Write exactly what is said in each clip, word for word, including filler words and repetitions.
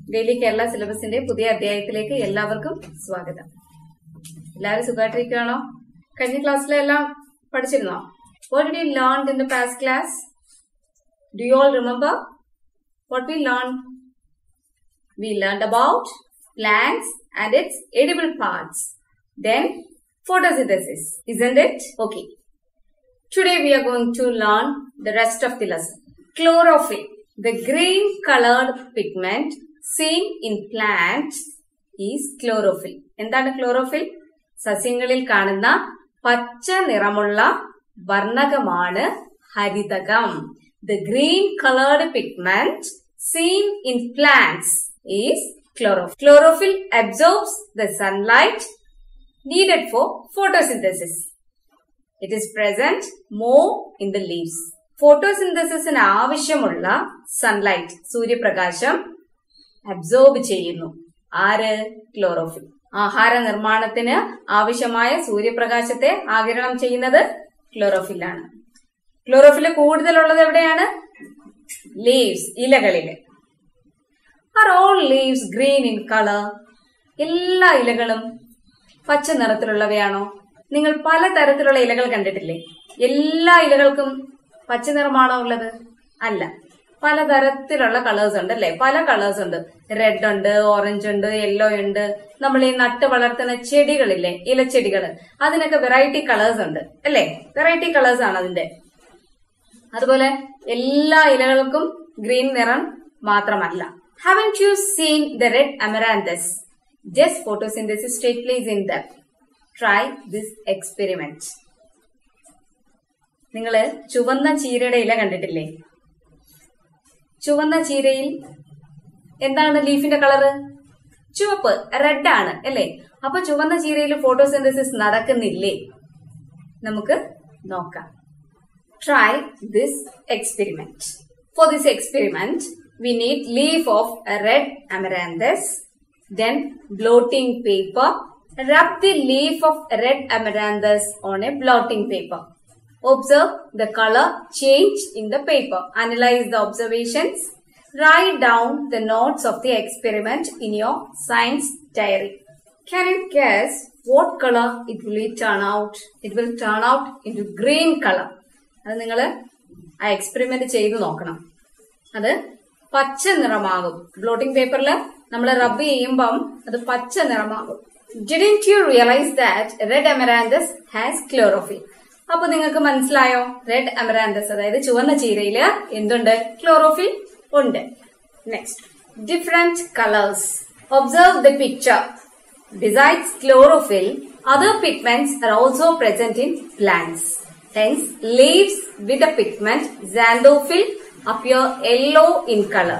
Daily Kerala സിലബസിന്റെ പുതിയ അധ്യായത്തിലേക്ക് എല്ലാവർക്കും സ്വാഗതം. എല്ലാവരും സുഖമായിട്ടിരിക്കുകയാണോ? കഴിഞ്ഞ ക്ലാസ്സിലെല്ലാം പഠിച്ചിരുന്നോ? What did you learn in the past class? Do you all remember what we learned? We learned about plants and its edible parts. Then photosynthesis, isn't it? Okay. Today we are going to learn the rest of the lesson. Chlorophyll, the green colored pigment seen in plants is chlorophyll. എന്താണ് chlorophyll? സസ്യങ്ങളിൽ കാണുന്ന പച്ച നിറമുള്ള വർണ്ണകമാണ് ഹരിതകം. The green colored pigment seen in plants is chlorophyll. Chlorophyll absorbs the sunlight needed for photosynthesis. It is present more in the leaves. ഫോട്ടോസിന്തസിന് ആവശ്യമുള്ള sunlight, സൂര്യപ്രകാശം absorb ചെയ്യുന്നു. ആര്? Chlorophyll. ആഹാര നിർമ്മാണത്തിന് ആവശ്യമായ സൂര്യപ്രകാശത്തെ ആഗിരണം ചെയ്യുന്നത് ക്ലോറോഫില്ലാണ്. ക്ലോറോഫില് കൂടുതലുള്ളത് എവിടെയാണ്? ലീവ്സ്, ഇലകളില്. Are all leaves green in colour? എല്ലാ ഇലകളും പച്ച നിറത്തിലുള്ളവയാണോ? നിങ്ങൾ പലതരത്തിലുള്ള ഇലകൾ കണ്ടിട്ടില്ലേ? എല്ലാ ഇലകൾക്കും പച്ച നിറമാണോ ഉള്ളത്? അല്ല, പലതരത്തിലുള്ള കളേഴ്സ് ഉണ്ട് അല്ലെ? പല കളേഴ്സ് ഉണ്ട്. റെഡ് ഉണ്ട്, ഓറഞ്ച് ഉണ്ട്, യെല്ലോ ഉണ്ട്. നമ്മൾ ഈ നട്ട് വളർത്തുന്ന ചെടികളില്ലേ, ഇലച്ചെടികള്, അതിനൊക്കെ വെറൈറ്റി കളേഴ്സ് ഉണ്ട് അല്ലെ? വെറൈറ്റി കളേഴ്സ് ആണ് അതിന്റെ. അതുപോലെ എല്ലാ ഇലകൾക്കും ഗ്രീൻ നിറം മാത്രമല്ല. Haven't you seen the red amaranthus? Does photosynthesis take place in them? Try this experiment. നിങ്ങള് ചുവന്ന ചീരയുടെ ഇല കണ്ടിട്ടില്ലേ? ചുവന്ന ചീരയിൽ എന്താണ് ലീഫിന്റെ കളറ്? ചുവപ്പ്, റെഡ് ആണ് അല്ലേ? അപ്പൊ ചുവന്ന ചീരയിൽ ഫോട്ടോസിന്തസിസ് നടക്കുന്നില്ലേ? നമുക്ക് നോക്കാം. Try this experiment. For this experiment, we need leaf of a red amaranthus, then blotting paper. Rub the leaf of red amaranthus on a blotting paper. Observe the color change in the paper. Analyze the observations. Write down the notes of the experiment in your science diary. Can you guess what color it will turn out? It will turn out into green color. അത് നിങ്ങൾ ആ experiment ചെയ്ത് നോക്കണം. അത് പച്ച നിറമാകും. Blotting പേപ്പറിൽ നമ്മൾ റബ്ബ് ചെയ്യുമ്പം അത് പച്ച നിറമാകും. Didn't you realize that red amaranthus has chlorophyll? അപ്പൊ നിങ്ങൾക്ക് മനസ്സിലായോ? റെഡ് അമറാന്തസ് അതായത് ചുവന്ന ചീരയില് എന്തുണ്ട്? ക്ലോറോഫിൽ ഉണ്ട്. Next, different colours. Observe the picture. Besides chlorophyll, other pigments are also present in plants. Hence, leaves with the pigment xanthophyll appear yellow in color.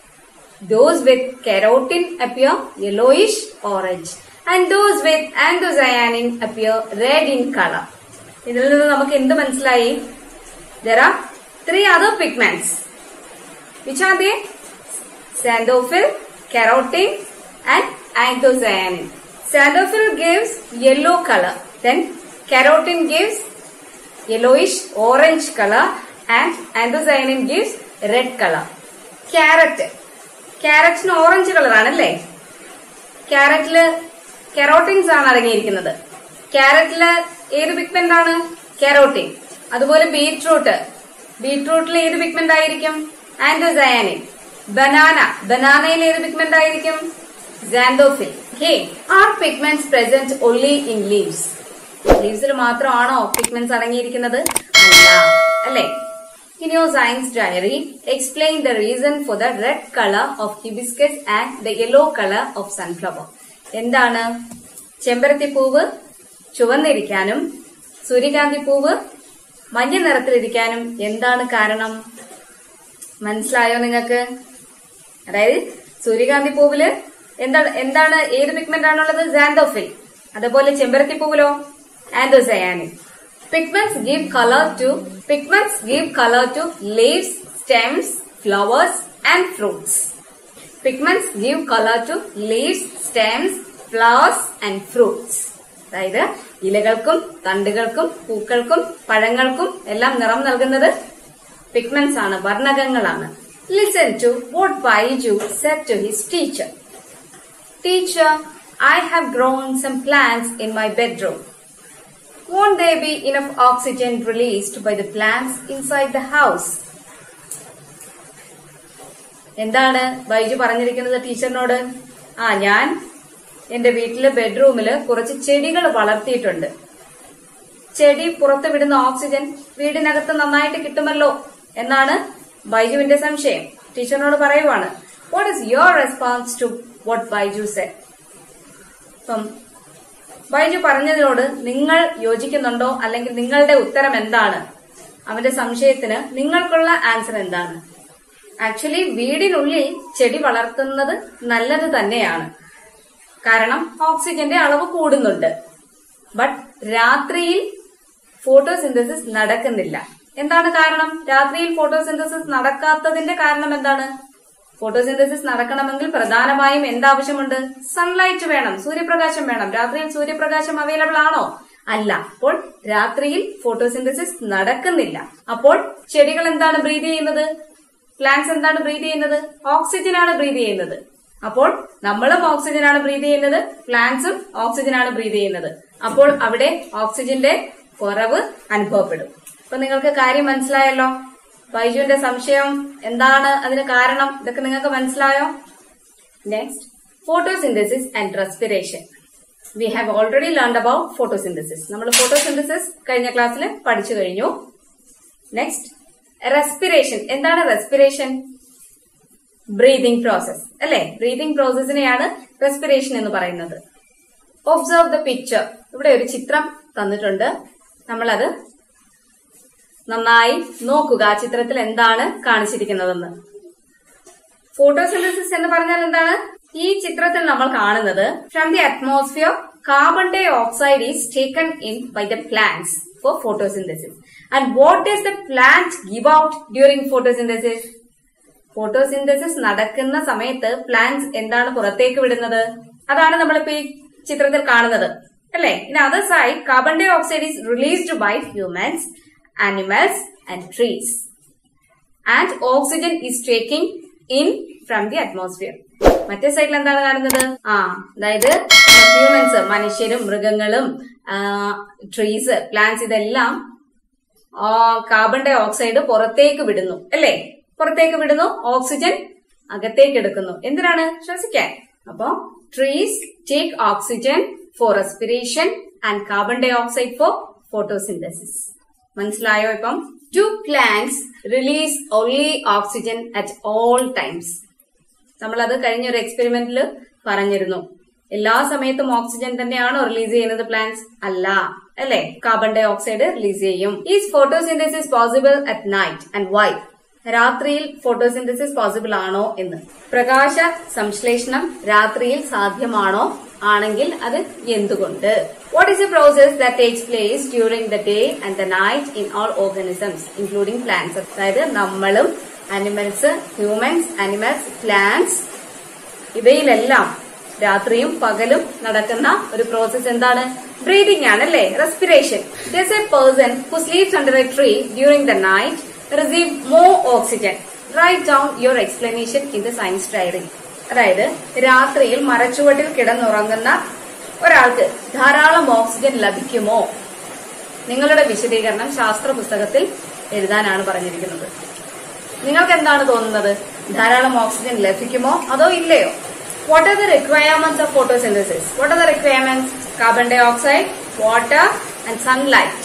Those with carotene appear yellowish orange, and those with anthocyanin appear red in color. ഇതിൽ നിന്ന് നമുക്ക് എന്ത് മനസ്സിലായി? There are three other pigments. Which are they? Xanthophyll, carotene, and anthocyanin. Xanthophyll gives yellow color. Then carotene gives yellowish orange color, and anthocyanin gives red color. Carrot. Carrotന് orange colour ആണല്ലേ? ക്യാരറ്റില് കെറോട്ടിൻസ് ആണ് അടങ്ങിയിരിക്കുന്നത്. ക്യാരറ്റില് ഏത് പിഗ്മെന്റ് ആണ്? Carotene. അതുപോലെ beetroot. ബീറ്റ്റൂട്ടിൽ ഏത് pigment ആയിരിക്കും? ആന്റോസയാനിൻ. ബനാന. ബനാനയിൽ ഏത് പിഗ്മെന്റ് ആയിരിക്കും? xanthophyll. Okay. Are pigments present only in leaves? ലീവ്സിൽ മാത്രമാണോ പിഗ്മെന്റ്സ് അടങ്ങിയിരിക്കുന്നത്? അല്ല, അല്ലേ? In your science diary, explain the reason for the red color of hibiscus and the yellow color of sunflower. എന്താണ്? ചെമ്പരത്തിപ്പൂവ് ചുവന്നിരിക്കാനും സൂര്യകാന്തി പൂവ് മഞ്ഞ നിറത്തിലിരിക്കാനും എന്താണ് കാരണം? മനസ്സിലായോ നിങ്ങൾക്ക്? അതായത് സൂര്യകാന്തി പൂവില് എന്താണ് എന്താണ് ഏത് പിഗ്മെന്റ് ആണുള്ളത്? xanthophyll. അതുപോലെ ചെമ്പരത്തിപ്പൂവിലോ? anthocyanin. Pigments give color to pigments give color to leaves, stems, flowers, and fruits. Pigments give color to leaves, stems, flowers, and fruits. അതായത് ഇലകൾക്കും തണ്ടുകൾക്കും പൂക്കൾക്കും പഴങ്ങൾക്കും എല്ലാം നിറം നൽകുന്നത് പിഗ്മെന്റ്സ് ആണ്, വർണ്ണകങ്ങളാണ്. Listen to what Baiju said to his teacher. Teacher, I have grown some plants in my bedroom. Won't there be enough oxygen released by the plants inside the house? എന്താണ് ബൈജു പറഞ്ഞിരിക്കുന്നത് ടീച്ചറിനോട്? ആ ഞാൻ എന്റെ വീട്ടിലെ ബെഡ്റൂമില് കുറച്ച് ചെടികൾ വളർത്തിയിട്ടുണ്ട്. ചെടി പുറത്തു വിടുന്ന ഓക്സിജൻ വീടിനകത്ത് നന്നായിട്ട് കിട്ടുമല്ലോ എന്നാണ് ബൈജുവിന്റെ സംശയം. ടീച്ചറിനോട് പറയുവാണ്. What is your response to what Baiju said? അപ്പം ബൈജു പറഞ്ഞതിനോട് നിങ്ങൾ യോജിക്കുന്നുണ്ടോ, അല്ലെങ്കിൽ നിങ്ങളുടെ ഉത്തരം എന്താണ്? അവന്റെ സംശയത്തിന് നിങ്ങൾക്കുള്ള ആൻസർ എന്താണ്? ആക്ച്വലി വീടിനുള്ളിൽ ചെടി വളർത്തുന്നത് നല്ലത് തന്നെയാണ്, കാരണം ഓക്സിജന്റെ അളവ് കൂടുന്നുണ്ട്. ബട്ട് രാത്രിയിൽ ഫോട്ടോസിന്തസിസ് നടക്കുന്നില്ല. എന്താണ് കാരണം? രാത്രിയിൽ ഫോട്ടോസിന്തസിസ് നടക്കാത്തതിന്റെ കാരണം എന്താണ്? ഫോട്ടോസിന്തസിസ് നടക്കണമെങ്കിൽ പ്രധാനമായും എന്താവശ്യമുണ്ട്? സൺലൈറ്റ് വേണം, സൂര്യപ്രകാശം വേണം. രാത്രിയിൽ സൂര്യപ്രകാശം അവൈലബിൾ ആണോ? അല്ല. അപ്പോൾ രാത്രിയിൽ ഫോട്ടോസിന്തസിസ് നടക്കുന്നില്ല. അപ്പോൾ ചെടികൾ എന്താണ് ബ്രീത് ചെയ്യുന്നത്? പ്ലാന്റ്സ് എന്താണ് ബ്രീത് ചെയ്യുന്നത്? ഓക്സിജൻ ആണ് ബ്രീത് ചെയ്യുന്നത്. അപ്പോൾ നമ്മളും ഓക്സിജൻ ആണ് ബ്രീത് ചെയ്യുന്നത്, പ്ലാന്റ്സും ഓക്സിജൻ ആണ് ബ്രീത് ചെയ്യുന്നത്. അപ്പോൾ അവിടെ ഓക്സിജന്റെ കുറവ് അനുഭവപ്പെടും. അപ്പൊ നിങ്ങൾക്ക് കാര്യം മനസ്സിലായല്ലോ. ബൈജുവിന്റെ സംശയം എന്താണ്, അതിന് കാരണം, ഇതൊക്കെ നിങ്ങൾക്ക് മനസ്സിലായോ? Next, photosynthesis and respiration. We have already learned about photosynthesis. നമ്മൾ ഫോട്ടോസിന്തസിസ് കഴിഞ്ഞ ക്ലാസ്സിൽ പഠിച്ചു കഴിഞ്ഞു. Next, respiration. എന്താണ് റെസ്പിറേഷൻ? ബ്രീതിങ് പ്രോസസ് അല്ലെ? ബ്രീതിങ് പ്രോസസ്സിനെയാണ് റെസ്പിറേഷൻ എന്ന് പറയുന്നത്. Observe the picture. ഇവിടെ ഒരു ചിത്രം തന്നിട്ടുണ്ട്, നമ്മളത് നന്നായി നോക്കുക. ആ ചിത്രത്തിൽ എന്താണ് കാണിച്ചിരിക്കുന്നതെന്ന്. ഫോട്ടോസിന്തസിസ് എന്ന് പറഞ്ഞാൽ എന്താണ്? ഈ ചിത്രത്തിൽ നമ്മൾ കാണുന്നത് from the atmosphere carbon dioxide is taken in by the plants for photosynthesis. And what does the plant give out during photosynthesis? Photosynthesis നടക്കുന്ന സമയത്ത് പ്ലാന്റ്സ് എന്താണ് പുറത്തേക്ക് വിടുന്നത്? അതാണ് നമ്മളിപ്പോ ഈ ചിത്രത്തിൽ കാണുന്നത് അല്ലെ? In other side carbon dioxide is released by humans, animals and trees, and oxygen is taking in from the atmosphere. മറ്റേ സൈഡിൽ എന്താണ് കാണുന്നത്? ആ അതായത് ഹ്യൂമൻസ്, മനുഷ്യരും മൃഗങ്ങളും ട്രീസ്, പ്ലാന്റ്സ് ഇതെല്ലാം കാർബൺ ഡൈ ഓക്സൈഡ് പുറത്തേക്ക് വിടുന്നു അല്ലെ? പുറത്തേക്ക് വിടുന്നു, ഓക്സിജൻ അകത്തേക്ക് എടുക്കുന്നു. എന്തിനാണ്? ശ്വസിക്കാൻ. അപ്പോ trees take oxygen for respiration and carbon dioxide for photosynthesis. മനസ്സിലായോ? ഇപ്പം do plants release only oxygen at all times. നമ്മളത് കഴിഞ്ഞൊരു എക്സ്പെരിമെന്റിൽ പറഞ്ഞിരുന്നു. എല്ലാ സമയത്തും ഓക്സിജൻ തന്നെയാണോ റിലീസ് ചെയ്യുന്നത് പ്ലാന്റ്സ്? അല്ല അല്ലെ? കാർബൺ ഡൈ ഓക്സൈഡ് റിലീസ് ചെയ്യും. Is photosynthesis possible at night and why? രാത്രിയിൽ ഫോട്ടോസിന്തസിസ് പോസിബിൾ ആണോ എന്ന്. പ്രകാശ സംശ്ലേഷണം രാത്രിയിൽ സാധ്യമാണോ? ആണെങ്കിൽ അത് എന്തുകൊണ്ട്? What is the process that takes place during the day and the night in all organisms, including plants? അതായത് നമ്മളും അനിമൽസ്, ഹ്യൂമൻസ്, അനിമൽസ്, പ്ലാന്റ്സ് ഇവയിലെല്ലാം രാത്രിയും പകലും നടക്കുന്ന ഒരു പ്രോസസ് എന്താണ്? ബ്രീതിങ് ആണ് അല്ലെ? Respiration. Does a person who sleeps under a tree during the night receive more oxygen? Write down your explanation in the science diary. അതായത് രാത്രിയിൽ മരച്ചുവട്ടിൽ കിടന്നുറങ്ങുന്ന ഒരാൾക്ക് ധാരാളം ഓക്സിജൻ ലഭിക്കുമോ? നിങ്ങളുടെ വിശദീകരണം ശാസ്ത്ര പുസ്തകത്തിൽ എഴുതാനാണ് പറഞ്ഞിരിക്കുന്നത്. നിങ്ങൾക്ക് എന്താണ് തോന്നുന്നത്? ധാരാളം ഓക്സിജൻ ലഭിക്കുമോ അതോ ഇല്ലയോ? What are the requirements of photosynthesis? What are the requirements? Carbon dioxide, water and sunlight.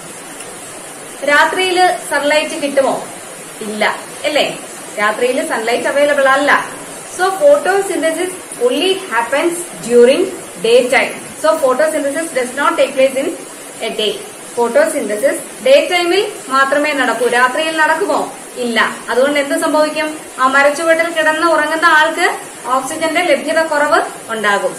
രാത്രിയിൽ സൺലൈറ്റ് കിട്ടുമോ? ഇല്ല അല്ലേ? രാത്രിയിൽ സൺലൈറ്റ് അവൈലബിൾ അല്ല. So photosynthesis only happens during daytime. So photosynthesis does not take place in a day. Photosynthesis daytime-ൽ മാത്രമേ നടക്കൂ. രാത്രിയിൽ നടക്കുമോ? ഇല്ല. അതുകൊണ്ട് എന്ത് സംഭവിക്കും? ആ മരച്ചുവട്ടിൽ കിടന്ന് ഉറങ്ങുന്ന ആൾക്ക് ഓക്സിജന്റെ ലഭ്യത കുറവ് ഉണ്ടാകും.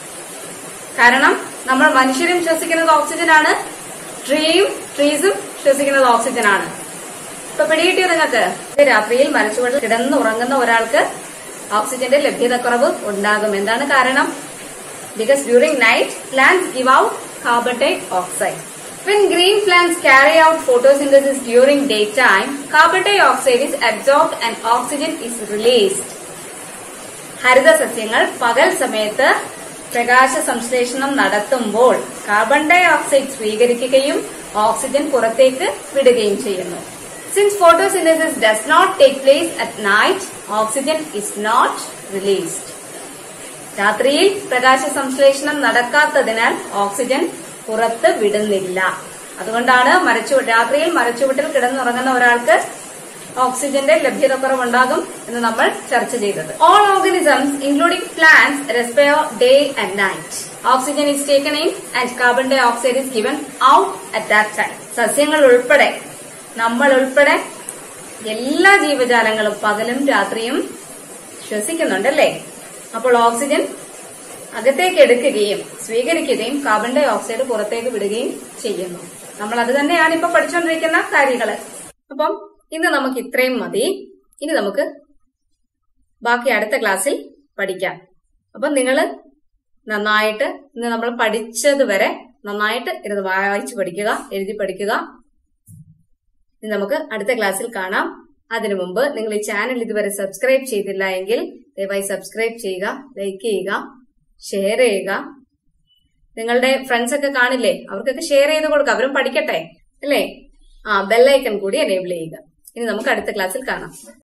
കാരണം നമ്മൾ മനുഷ്യരും ശ്വസിക്കുന്നത് ഓക്സിജൻ ആണ്, ട്രീയും ട്രീസും ശ്വസിക്കുന്നത് ഓക്സിജൻ ആണ്. ഇപ്പൊ പിടികിട്ടിയോ നിങ്ങൾക്ക്? രാത്രിയിൽ മരച്ചുവട്ടിൽ കിടന്ന് ഉറങ്ങുന്ന ഒരാൾക്ക് ഓക്സിജന്റെ ലഭ്യതക്കുറവ് ഉണ്ടാകും. എന്താണ് കാരണം? Because during night plants give out carbon dioxide. When green plants carry out photosynthesis during daytime, carbon dioxide is absorbed and oxygen is released. ഹരിത സസ്യങ്ങൾ പകൽ സമയത്ത് പ്രകാശ സംശ്ലേഷണം നടത്തുമ്പോൾ കാർബൺ ഡൈ ഓക്സൈഡ് സ്വീകരിക്കുകയും ഓക്സിജൻ പുറത്തേക്ക് വിടുകയും ചെയ്യുന്നു. Since photosynthesis does not take place at night, oxygen is not released. രാത്രിയിൽ പ്രകാശ സംശ്ലേഷണം നടക്കാത്തതിനാൽ ഓക്സിജൻ പുറത്ത് വിടുന്നില്ല. അതുകൊണ്ടാണ് മരച്ചു രാത്രിയിൽ മരച്ചുവട്ടിൽ കിടന്നുറങ്ങുന്ന ഒരാൾക്ക് ഓക്സിജന്റെ ലഭ്യത കുറവുണ്ടാകും എന്ന് നമ്മൾ ചർച്ച ചെയ്തത്. All organisms, including plants, respire day and night. Oxygen is taken in and carbon dioxide is given out at that time. സസ്യങ്ങൾ ഉൾപ്പെടെ നമ്മൾ ഉൾപ്പെടെ എല്ലാ ജീവജാലങ്ങളും പകലും രാത്രിയും ശ്വസിക്കുന്നുണ്ടല്ലേ. അപ്പോൾ ഓക്സിജൻ അകത്തേക്ക് എടുക്കുകയും സ്വീകരിക്കുകയും കാർബൺ ഡൈ ഓക്സൈഡ് പുറത്തേക്ക് വിടുകയും ചെയ്യുന്നു. നമ്മൾ അത് തന്നെയാണ് ഇപ്പൊ പഠിച്ചുകൊണ്ടിരിക്കുന്ന കാര്യങ്ങള്. അപ്പം ഇന്ന് നമുക്ക് ഇത്രയും മതി. ഇനി നമുക്ക് ബാക്കി അടുത്ത ക്ലാസ്സിൽ പഠിക്കാം. അപ്പം നിങ്ങള് നന്നായിട്ട് ഇന്ന് നമ്മൾ പഠിച്ചത് വരെ നന്നായിട്ട് ഇരുന്ന് വായിച്ചു പഠിക്കുക, എഴുതി പഠിക്കുക. ഇനി നമുക്ക് അടുത്ത ക്ലാസ്സിൽ കാണാം. അതിനു മുമ്പ് നിങ്ങൾ ഈ ചാനൽ ഇതുവരെ സബ്സ്ക്രൈബ് ചെയ്തില്ല എങ്കിൽ ദയവായി സബ്സ്ക്രൈബ് ചെയ്യുക, ലൈക്ക് ചെയ്യുക, ഷെയർ ചെയ്യുക. നിങ്ങളുടെ ഫ്രണ്ട്സ് ഒക്കെ കാണില്ലേ, അവർക്കൊക്കെ ഷെയർ ചെയ്ത് കൊടുക്കുക, അവരും പഠിക്കട്ടെ അല്ലേ. ആ ബെല്ലൈക്കൺ കൂടി എനേബിൾ ചെയ്യുക. ഇനി നമുക്ക് അടുത്ത ക്ലാസ്സിൽ കാണാം.